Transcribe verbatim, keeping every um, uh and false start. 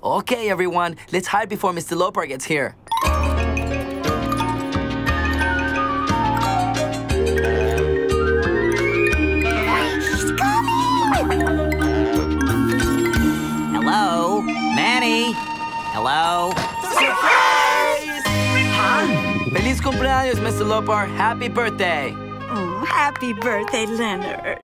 Okay, everyone, let's hide before Mister Lopart gets here. He's coming! Hello? Manny? Hello? Surprise! Huh? Feliz cumpleaños, Mister Lopart. Happy birthday. Mm, happy birthday, Leonard.